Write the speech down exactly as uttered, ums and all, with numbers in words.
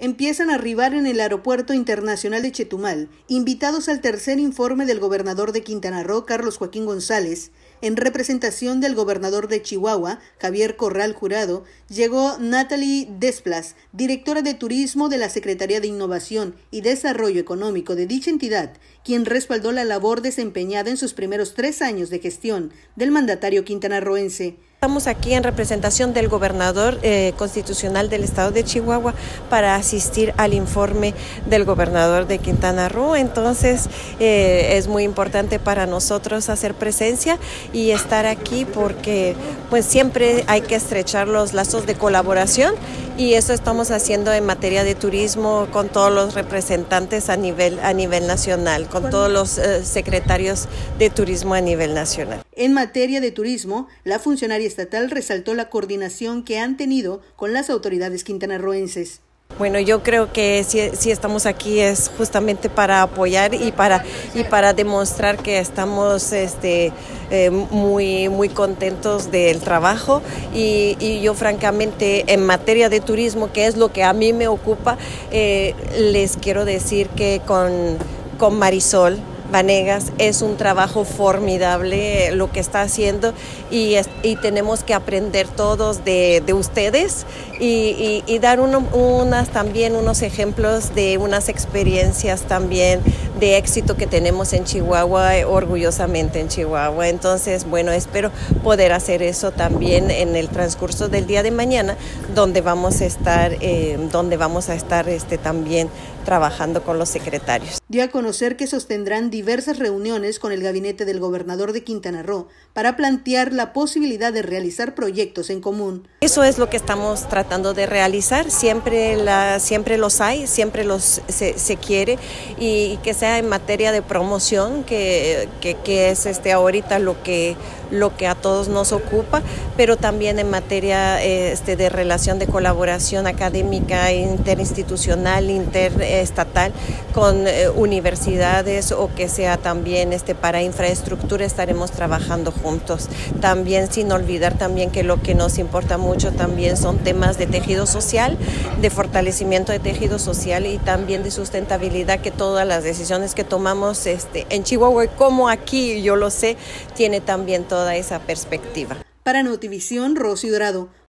empiezan a arribar en el Aeropuerto Internacional de Chetumal, invitados al tercer informe del gobernador de Quintana Roo, Carlos Joaquín González. En representación del gobernador de Chihuahua, Javier Corral Jurado, llegó Natalie Desplas, directora de Turismo de la Secretaría de Innovación y Desarrollo Económico de dicha entidad, quien respaldó la labor desempeñada en sus primeros tres años de gestión del mandatario quintanarroense. Estamos aquí en representación del gobernador eh, constitucional del estado de Chihuahua para asistir al informe del gobernador de Quintana Roo. Entonces eh, es muy importante para nosotros hacer presencia y estar aquí porque pues siempre hay que estrechar los lazos de colaboración y eso estamos haciendo en materia de turismo con todos los representantes a nivel, a nivel nacional, con todos los eh, secretarios de turismo a nivel nacional. En materia de turismo, la funcionaria estatal resaltó la coordinación que han tenido con las autoridades quintanarroenses. Bueno, yo creo que si, si estamos aquí es justamente para apoyar y para y para demostrar que estamos este, eh, muy muy contentos del trabajo y, y yo francamente en materia de turismo, que es lo que a mí me ocupa, eh, les quiero decir que con, con Marisol Vanegas es un trabajo formidable lo que está haciendo y, es, y tenemos que aprender todos de, de ustedes y, y, y dar uno, unas también unos ejemplos de unas experiencias también de éxito que tenemos en Chihuahua, orgullosamente en Chihuahua. Entonces, bueno, espero poder hacer eso también en el transcurso del día de mañana, donde vamos a estar, eh, donde vamos a estar este, también trabajando con los secretarios. Dio a conocer que sostendrán diversas reuniones con el gabinete del gobernador de Quintana Roo para plantear la posibilidad de realizar proyectos en común. Eso es lo que estamos tratando de realizar, siempre, la, siempre los hay, siempre los se, se quiere y, y que sea en materia de promoción, que, que, que es este, ahorita lo que, lo que a todos nos ocupa, pero también en materia este, de relación de colaboración académica, interinstitucional, interestatal, con eh, universidades o que sea también este, para infraestructura estaremos trabajando juntos. También sin olvidar también que lo que nos importa mucho también son temas de tejido social, de fortalecimiento de tejido social y también de sustentabilidad, que todas las decisiones que tomamos este, en Chihuahua, como aquí yo lo sé, tiene también toda esa perspectiva. Para Notivisión, Rosy Dorado.